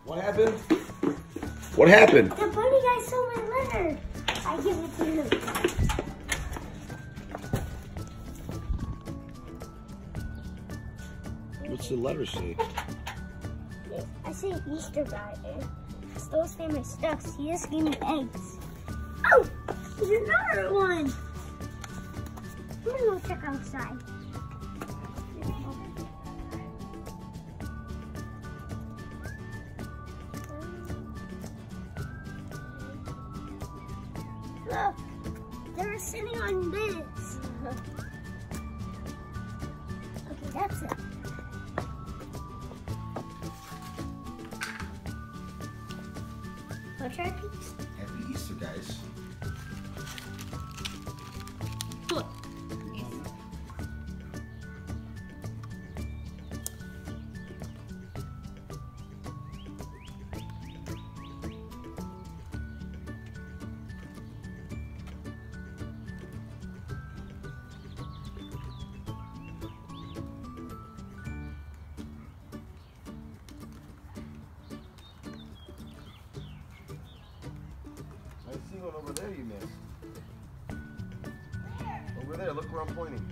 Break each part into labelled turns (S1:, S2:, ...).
S1: What happened? What happened?
S2: The bunny guy stole my letter. I give it to him.
S1: What's the letter say?
S2: I say Easter guy. Stole his family stuff. He just gave me eggs. Oh, there's another one. I'm gonna go check outside. Look, they're sitting on this. Okay, that's it. I'll try a piece.
S3: Happy Easter, guys.
S2: Look.
S3: I see one over there you missed. Over there, look where I'm pointing.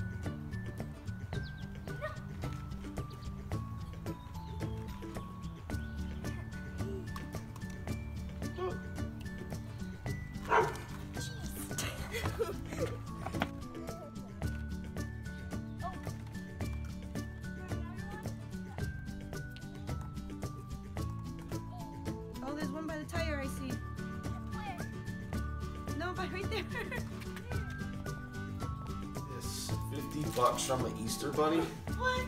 S4: Oh, there's one by the tire I see. No, but right there.
S3: This $50 from the Easter Bunny.
S4: What?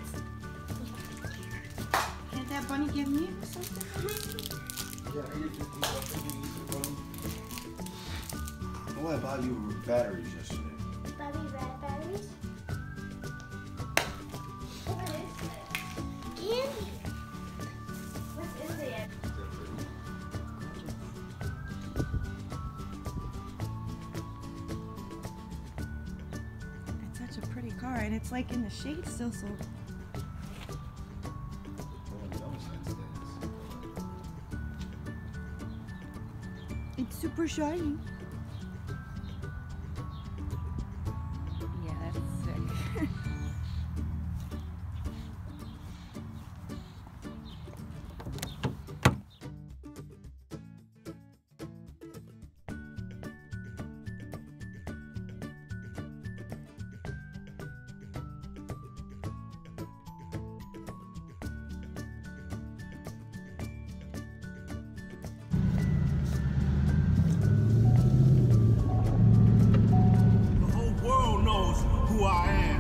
S4: Can't that bunny give me something?
S3: Yeah, I get $50 from the Easter Bunny. Oh, I bought you batteries yesterday.
S2: Bobby red batteries. What is it? Candy. What is it?
S4: It's such a pretty car, and it's like in the shade still, so. It's super shiny. Yeah, that's sick.
S5: The whole world knows who I am.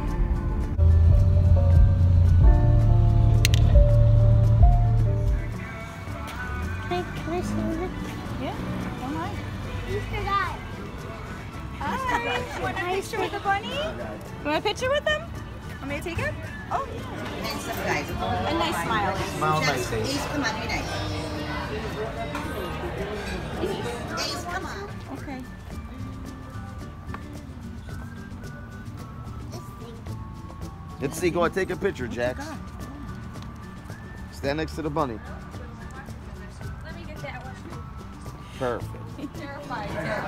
S2: Can I see it?
S4: Yeah, don't mind.
S2: Easter guy.
S4: Hi, want a picture with the bunny? You want a picture with them? Want me to take it? Oh,
S6: Hands up, guys.
S4: a nice smile.
S3: Smile nice,
S6: Ace,
S3: Ace.
S6: come on, be nice. Ace, come on.
S4: Okay.
S3: Let's see, go on, take a picture, Jax.
S4: God.
S3: Stand next to the bunny.
S7: Let me get that one.
S3: Perfect.
S7: Terrified.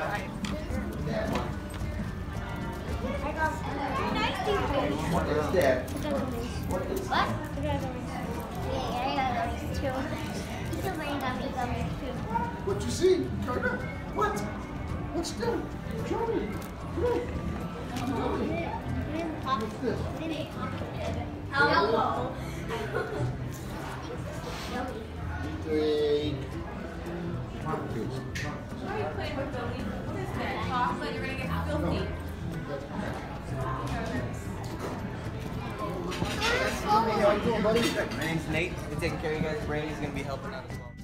S3: What is that?
S2: What? I got these too. He's a rain gummies too.
S3: What you see? Turner? What? What's that? Show me. What's this?
S2: Hello.
S3: Big.
S7: Why are you playing with Billy? What is that? Chocolate? You're gonna get filthy.
S8: How you doing, buddy? My name's Nate. Been taking care of you guys. Brandy's gonna be helping out as well.